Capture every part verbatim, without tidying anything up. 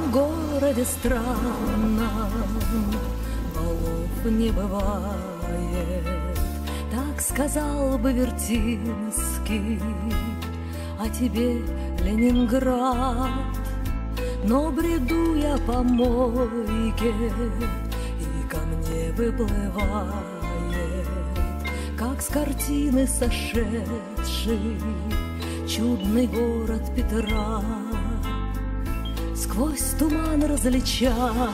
в городе странном балов не бывает, так сказал бы Вертинский, а тебе Ленинград. Но бреду я по мойке, и ко мне выплывает, как с картины сошедший, чудный город Петра. Сквозь туман различаю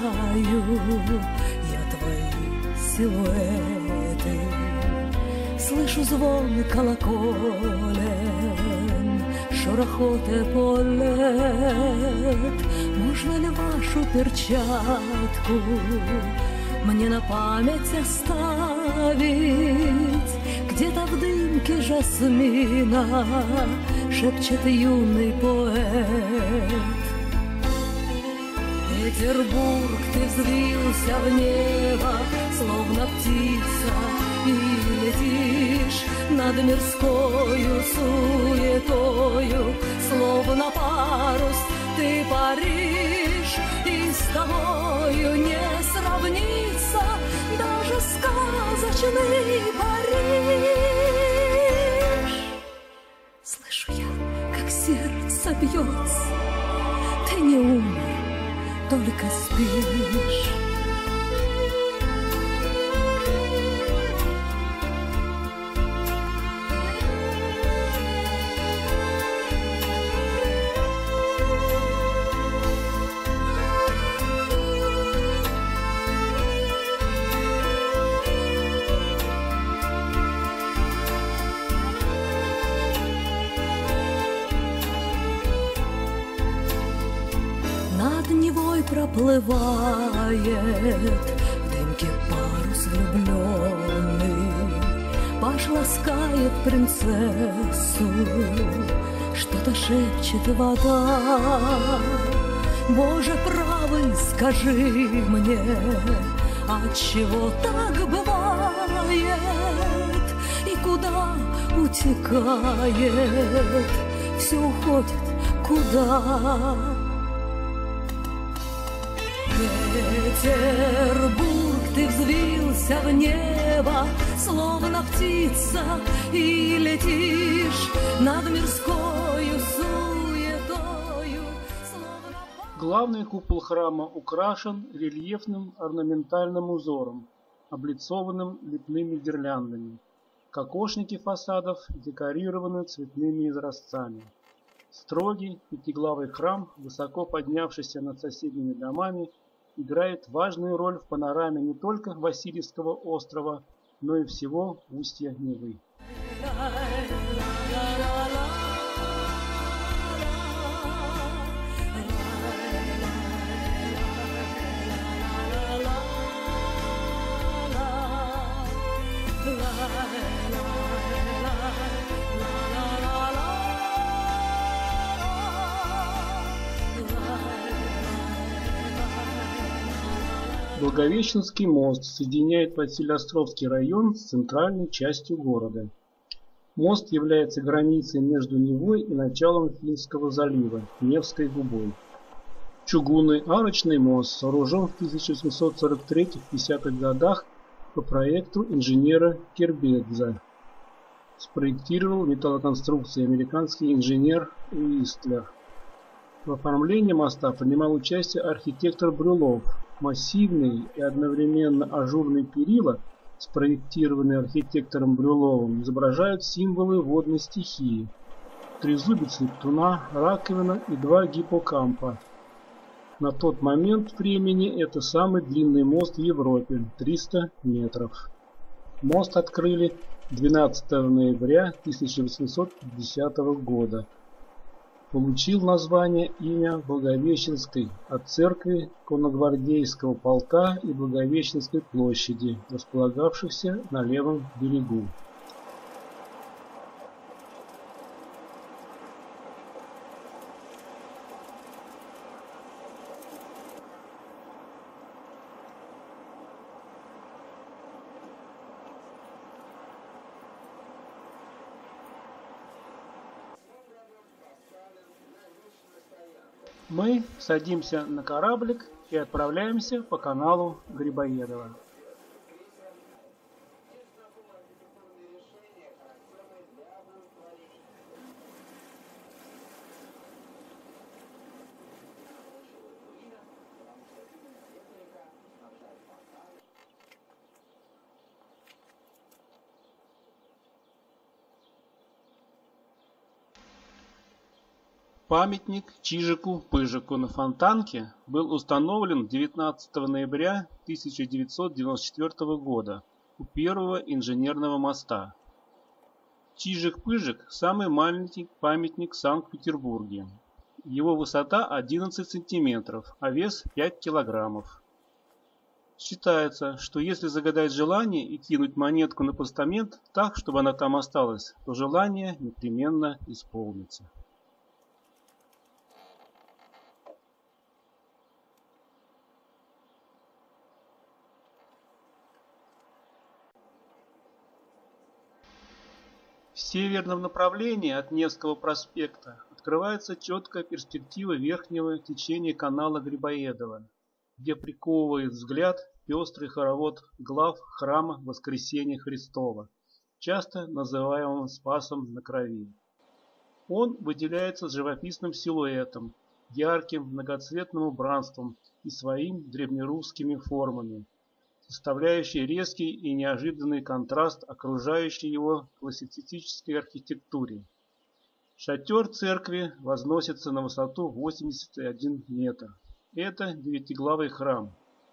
я твои силуэты, слышу звон колоколен, шорохот эполет. Можно ли вашу перчатку мне на память оставить? Где-то в дымке жасмина шепчет юный поэт. Петербург, ты взвился в небо, словно птица, и летишь над мирскою суетою, словно парус ты паришь, и с тобою не сравнится даже сказочный Париж. Слышу я, как сердце бьется, ты не умер, только спишь. Над Невой проплывает в дымке парус влюбленный, паш ласкает принцессу, что-то шепчет вода. Боже правый, скажи мне, отчего так бывает, и куда утекает, все уходит куда? Петербург, ты взвился в небо, словно птица, и летишь над мирскою суетою, словно... Главный купол храма украшен рельефным орнаментальным узором, облицованным лепными гирляндами. Кокошники фасадов декорированы цветными изразцами. Строгий пятиглавый храм, высоко поднявшийся над соседними домами, играет важную роль в панораме не только Васильевского острова, но и всего устья Невы. Благовещенский мост соединяет Василеостровский район с центральной частью города. Мост является границей между Невой и началом Финского залива, Невской губой. Чугунный арочный мост сооружен в тысяча восемьсот сорок третьих-пятидесятых годах по проекту инженера Кербедза. Спроектировал металлоконструкции американский инженер Уистлер. В оформлении моста принимал участие архитектор Брюлов. Массивные и одновременно ажурные перила, спроектированные архитектором Брюловым, изображают символы водной стихии: трезубец Нептуна, раковина и два гиппокампа. На тот момент времени это самый длинный мост в Европе – триста метров. Мост открыли двенадцатого ноября тысяча восемьсот пятидесятого года. Получил название имя Благовещенской от церкви конногвардейского полка и Благовещенской площади, располагавшихся на левом берегу. Мы садимся на кораблик и отправляемся по каналу Грибоедова. Памятник Чижику-Пыжику на Фонтанке был установлен девятнадцатого ноября тысяча девятьсот девяносто четвёртого года у первого инженерного моста. Чижик-Пыжик – самый маленький памятник в Санкт-Петербурге. Его высота одиннадцать сантиметров, а вес пять килограммов. Считается, что если загадать желание и кинуть монетку на постамент так, чтобы она там осталась, то желание непременно исполнится. В северном направлении от Невского проспекта открывается четкая перспектива верхнего течения канала Грибоедова, где приковывает взгляд пестрый хоровод глав храма Воскресения Христова, часто называемого Спасом на Крови. Он выделяется живописным силуэтом, ярким многоцветным убранством и своими древнерусскими формами, составляющий резкий и неожиданный контраст окружающей его классицистической архитектуре. Шатер церкви возносится на высоту восемьдесят один метр. Это девятиглавый храм.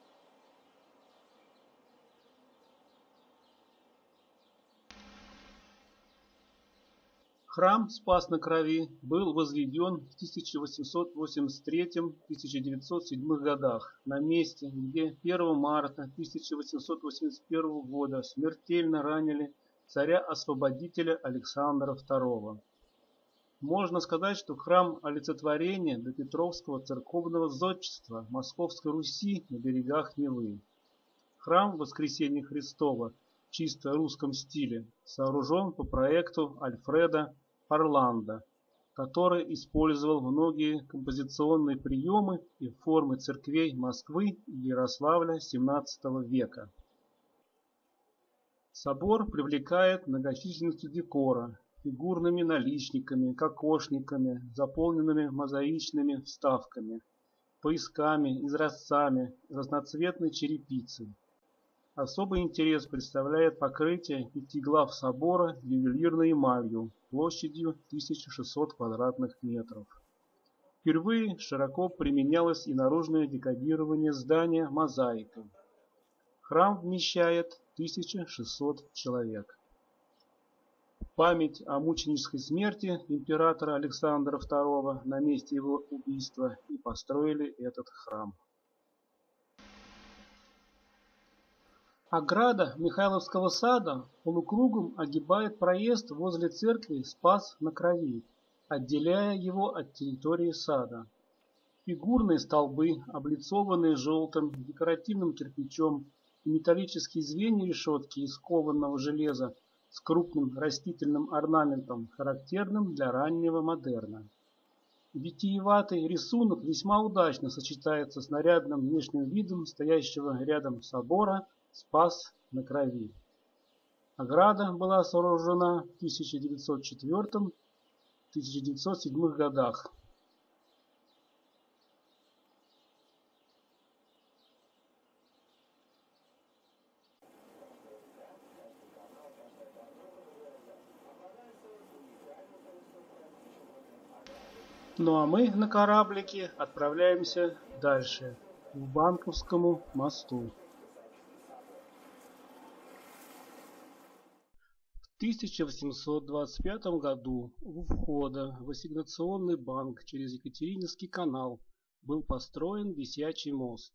Храм Спас на Крови был возведен в тысяча восемьсот восемьдесят третьем — тысяча девятьсот седьмом годах на месте, где первого марта тысяча восемьсот восемьдесят первого года смертельно ранили царя-освободителя Александра второго. Можно сказать, что храм олицетворения допетровского церковного зодчества Московской Руси на берегах Невы. Храм Воскресения Христова в чисто русском стиле сооружен по проекту Альфреда Орландо, который использовал многие композиционные приемы и формы церквей Москвы и Ярославля семнадцатого века. Собор привлекает многочисленностью декора, фигурными наличниками, кокошниками, заполненными мозаичными вставками, поясками, изразцами, разноцветной черепицей. Особый интерес представляет покрытие пяти глав собора ювелирной эмалью площадью тысяча шестьсот квадратных метров. Впервые широко применялось и наружное декорирование здания мозаикой. Храм вмещает тысяча шестьсот человек. В память о мученической смерти императора Александра второго на месте его убийства и построили этот храм. Ограда Михайловского сада полукругом огибает проезд возле церкви Спас на Крови, отделяя его от территории сада. Фигурные столбы, облицованные желтым декоративным кирпичом, и металлические звенья решетки из кованого железа с крупным растительным орнаментом, характерным для раннего модерна. Витиеватый рисунок весьма удачно сочетается с нарядным внешним видом стоящего рядом собора Спас на Крови. Ограда была сооружена в тысяча девятьсот четвёртом — тысяча девятьсот седьмом годах. Ну а мы на кораблике отправляемся дальше, к Банковскому мосту. В тысяча восемьсот двадцать пятом году у входа в Ассигнационный банк через Екатерининский канал был построен висячий мост.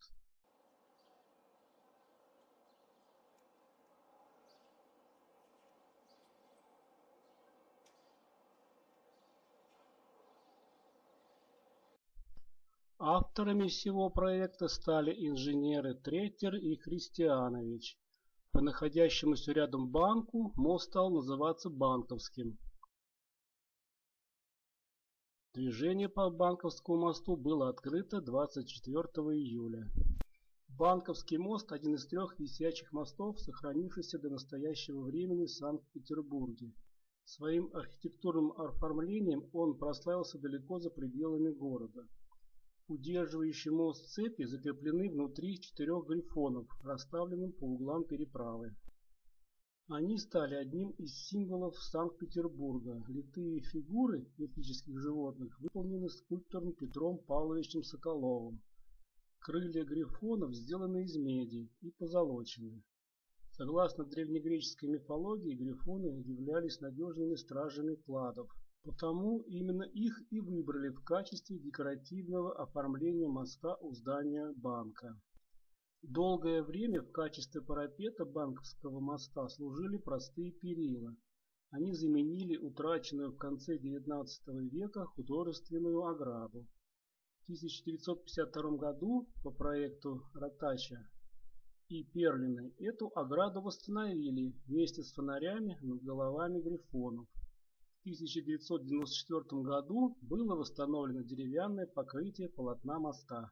Авторами всего проекта стали инженеры Треттер и Христианович. По находящемуся рядом банку мост стал называться Банковским. Движение по Банковскому мосту было открыто двадцать четвёртого июля. Банковский мост – один из трех висячих мостов, сохранившихся до настоящего времени в Санкт-Петербурге. Своим архитектурным оформлением он прославился далеко за пределами города. Удерживающие мост цепи закреплены внутри четырех грифонов, расставленных по углам переправы. Они стали одним из символов Санкт-Петербурга. Литые фигуры мифических животных выполнены скульптором Петром Павловичем Соколовым. Крылья грифонов сделаны из меди и позолочены. Согласно древнегреческой мифологии, грифоны являлись надежными стражами кладов. Потому именно их и выбрали в качестве декоративного оформления моста у здания банка. Долгое время в качестве парапета Банковского моста служили простые перила. Они заменили утраченную в конце девятнадцатого века художественную ограду. В тысяча девятьсот пятьдесят втором году по проекту Ротача и Перлиной эту ограду восстановили вместе с фонарями над головами грифонов. В тысяча девятьсот девяносто четвёртом году было восстановлено деревянное покрытие полотна моста.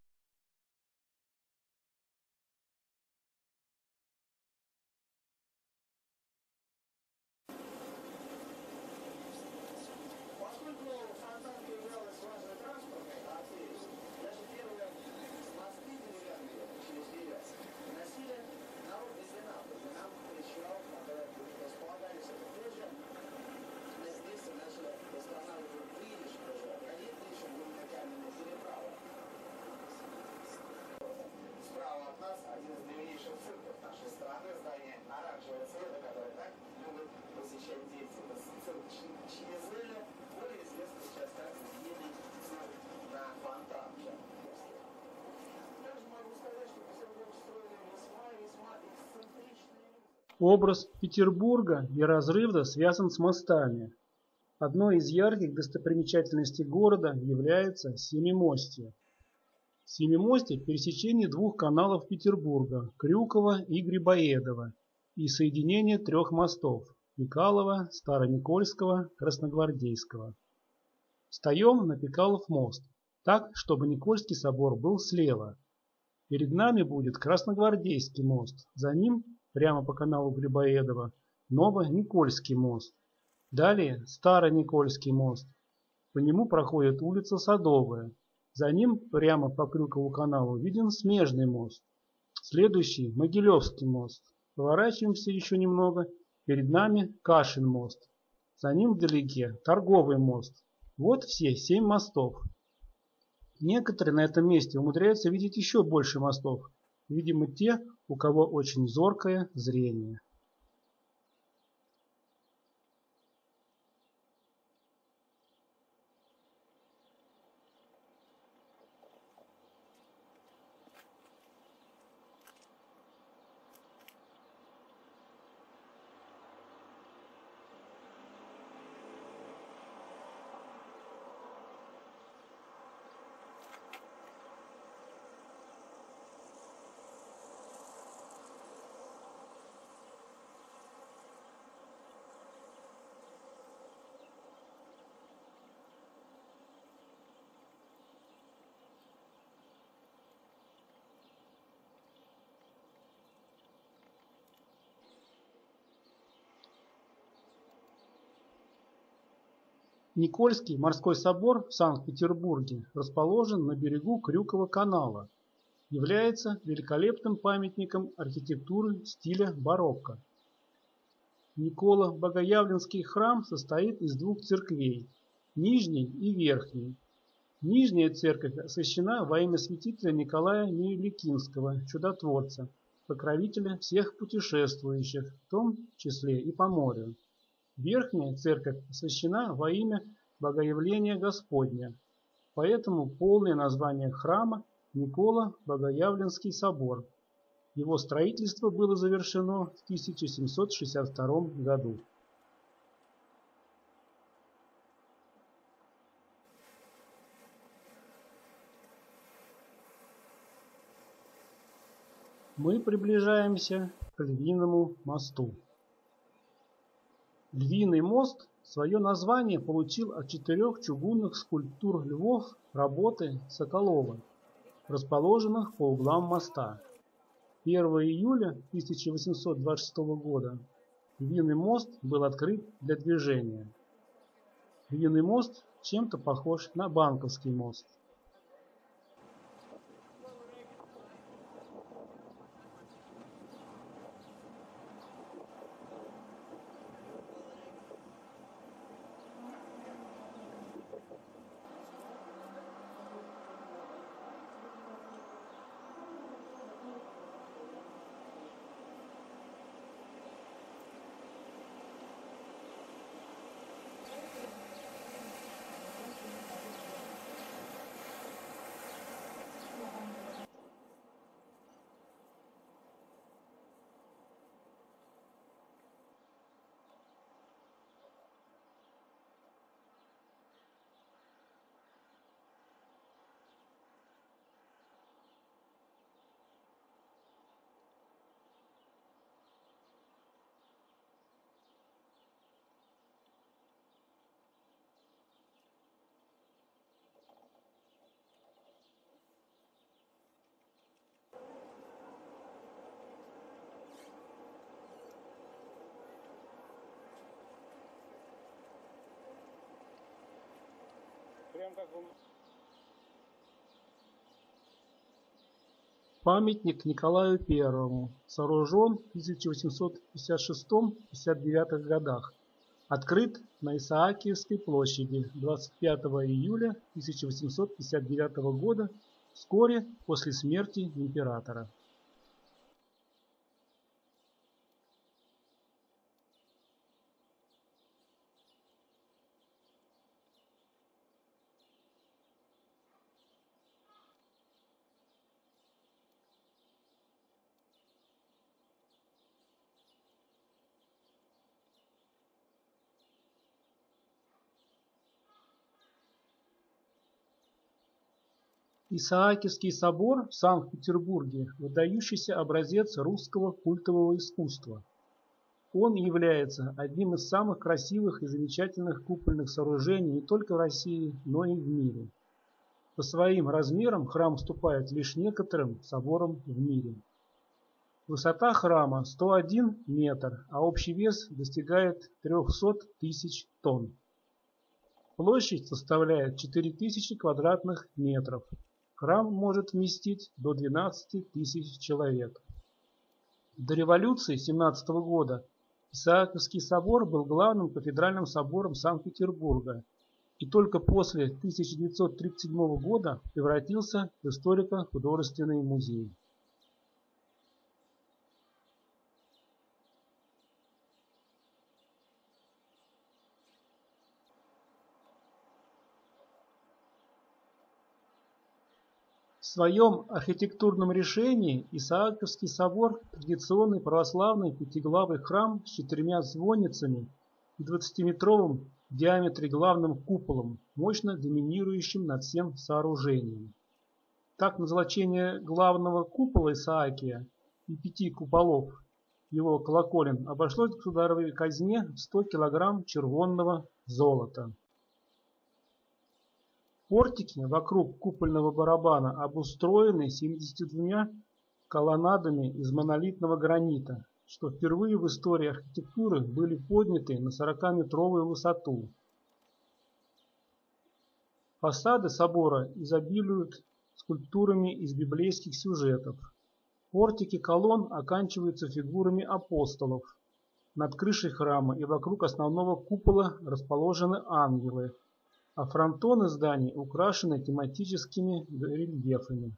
Один из древнейших цирков нашей страны, здание оранжевого цвета, которое так любят посещать дети. Это цирк Чинезеля, более известный сейчас как Белый цирк на Фонтанке. Также могу сказать, что Петербург строили весьма-весьма эксцентричные. Образ Петербурга и разрыва связан с мостами. Одной из ярких достопримечательностей города является Семимостье. Семимостье – пересечение двух каналов Петербурга – Крюкова и Грибоедова, и соединение трех мостов – Пикалова, Староникольского, Красногвардейского. Встаем на Пикалов мост, так, чтобы Никольский собор был слева. Перед нами будет Красногвардейский мост, за ним, прямо по каналу Грибоедова, Новоникольский мост. Далее Староникольский мост, по нему проходит улица Садовая. За ним, прямо по Крюкову каналу, виден Смежный мост. Следующий – Могилевский мост. Поворачиваемся еще немного. Перед нами Кашин мост. За ним вдалеке Торговый мост. Вот все семь мостов. Некоторые на этом месте умудряются видеть еще больше мостов. Видимо, те, у кого очень зоркое зрение. Никольский морской собор в Санкт-Петербурге расположен на берегу Крюкова канала. Является великолепным памятником архитектуры стиля барокко. Николо-Богоявленский храм состоит из двух церквей – нижней и верхней. Нижняя церковь освящена во имя святителя Николая Миеликинского, чудотворца, покровителя всех путешествующих, в том числе и по морю. Верхняя церковь освящена во имя Богоявления Господня, поэтому полное название храма – Николо-Богоявленский собор. Его строительство было завершено в тысяча семьсот шестьдесят втором году. Мы приближаемся к Львиному мосту. Львиный мост свое название получил от четырех чугунных скульптур львов работы Соколова, расположенных по углам моста. первого июля тысяча восемьсот двадцать шестого года Львиный мост был открыт для движения. Львиный мост чем-то похож на Банковский мост. Памятник Николаю Первому сооружен в тысяча восемьсот пятьдесят шестом — пятьдесят девятом годах. Открыт на Исаакиевской площади двадцать пятого июля тысяча восемьсот пятьдесят девятого года, вскоре после смерти императора. Исаакиевский собор в Санкт-Петербурге – выдающийся образец русского культового искусства. Он является одним из самых красивых и замечательных купольных сооружений не только в России, но и в мире. По своим размерам храм уступает лишь некоторым соборам в мире. Высота храма сто один метр, а общий вес достигает трёхсот тысяч тонн. Площадь составляет четыре тысячи квадратных метров. Храм может вместить до двенадцати тысяч человек. До революции семнадцатого года Исаакиевский собор был главным кафедральным собором Санкт-Петербурга и только после тысяча девятьсот тридцать седьмого года превратился в историко-художественный музей. В своем архитектурном решении Исаакиевский собор – традиционный православный пятиглавый храм с четырьмя звонницами и двадцатиметровым в диаметре главным куполом, мощно доминирующим над всем сооружением. Так назначение главного купола Исаакия и пяти куполов его колоколен обошлось государевой казне в сто килограмм червонного золота. Портики вокруг купольного барабана обустроены семьюдесятью двумя колоннадами из монолитного гранита, что впервые в истории архитектуры были подняты на сорокаметровую высоту. Фасады собора изобилуют скульптурами из библейских сюжетов. Портики колонн оканчиваются фигурами апостолов. Над крышей храма и вокруг основного купола расположены ангелы, а фронтоны зданий украшены тематическими рельефами.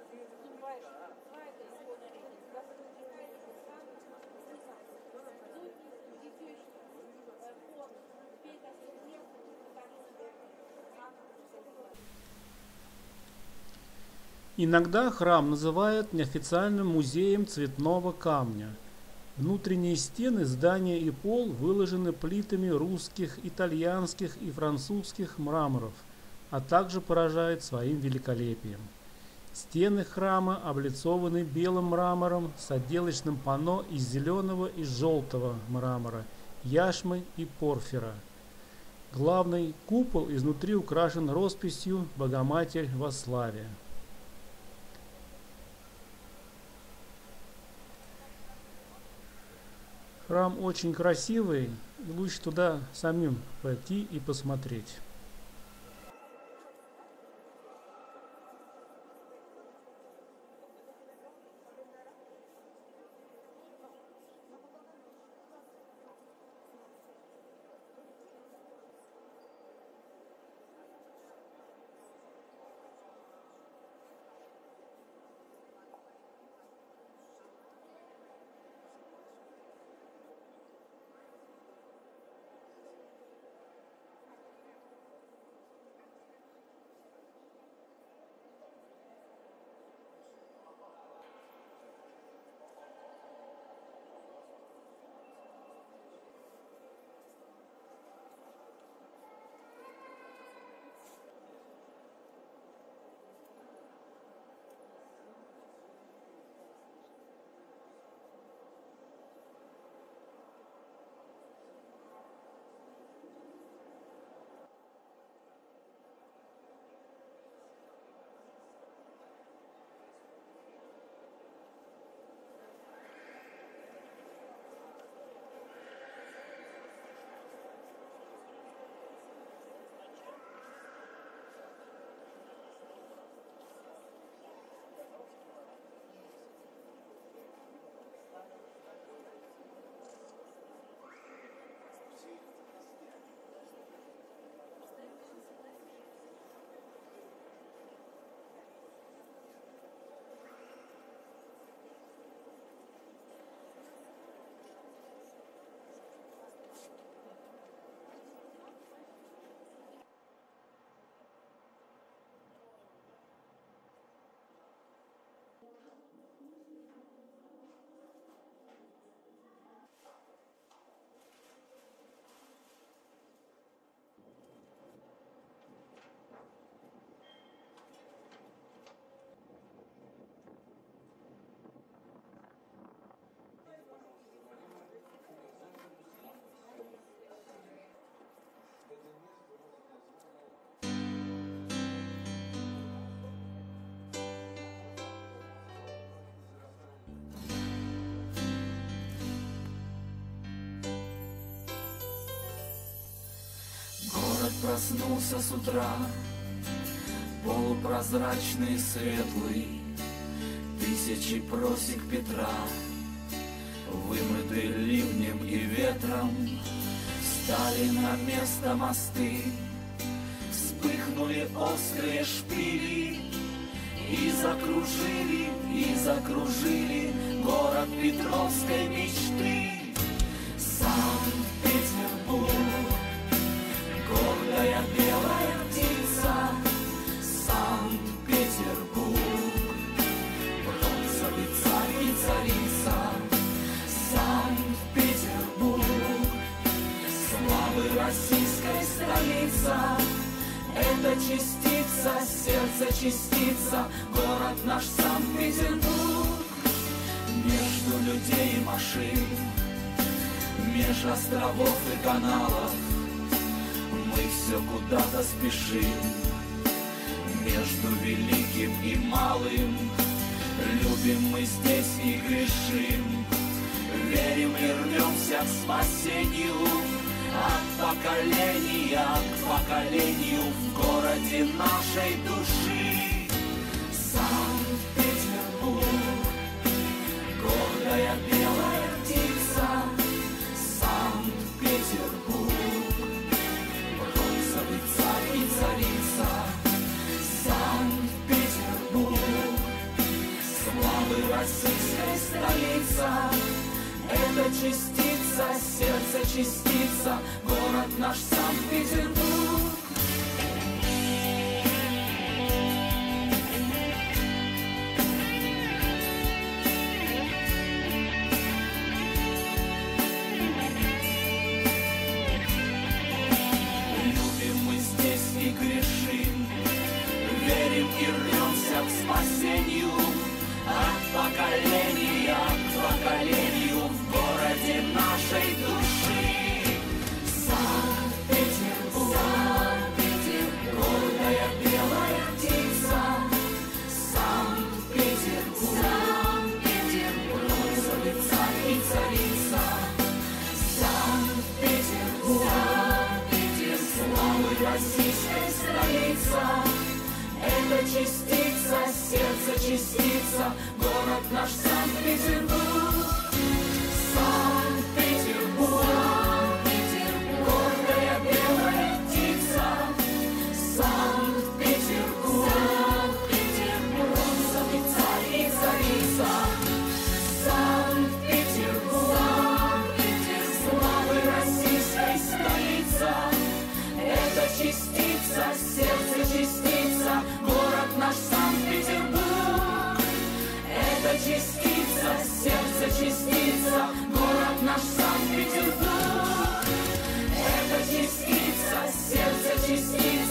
Иногда храм называют неофициальным музеем цветного камня. Внутренние стены, здания и пол выложены плитами русских, итальянских и французских мраморов, а также поражают своим великолепием. Стены храма облицованы белым мрамором с отделочным панно из зеленого и желтого мрамора, яшмы и порфира. Главный купол изнутри украшен росписью «Богоматерь во славе». Храм очень красивый, лучше туда самим пойти и посмотреть. Проснулся с утра, полупрозрачный, светлый, тысячи просек Петра, вымытый ливнем и ветром, стали на место мосты, вспыхнули острые шпили и закружили, и закружили город петровской мечты. Санкт-Петербург, гордая белая птица, Санкт-Петербург, бронзовый царь и царица, Санкт-Петербург, славы российской столица, это частица, сердце частица, город наш Санкт-Петербург, между людей и машин, меж островов и каналов, мы все куда-то спешим, между великим и малым, любим мы здесь и грешим, верим и рвемся к спасению, от поколения к поколению в городе нашей души. Санкт-Петербург, гордая белая птица, Санкт-Петербург, бронзовый царь и царица, Санкт-Петербург, российской столица. Это частица, сердце частица, город наш Санкт-Петербург. Любим мы здесь и грешим, верим и рвемся к спасению. От поколения к поколению в городе нашей души. Санкт-Петербург, Санкт-Петербург, гордая белая птица. Санкт-Петербург, Санкт-Петербург, розовый царь и царица. Санкт-Петербург, Санкт-Петербург, славы российской столица. Это частица, сердце частица, город наш Санкт-Петербург. Санкт-Петербург, Санкт-Петербург, гордая белая птица. Санкт-Петербург, Санкт-Петербург, розовый царь и царица. Санкт-Петербург, Санкт-Петербург, славы российской столица. Это частица, сердце частица, город наш Санкт-Петербург. Это частица, сердце частица, город наш Санкт-Петербург. Это частица, сердце частица.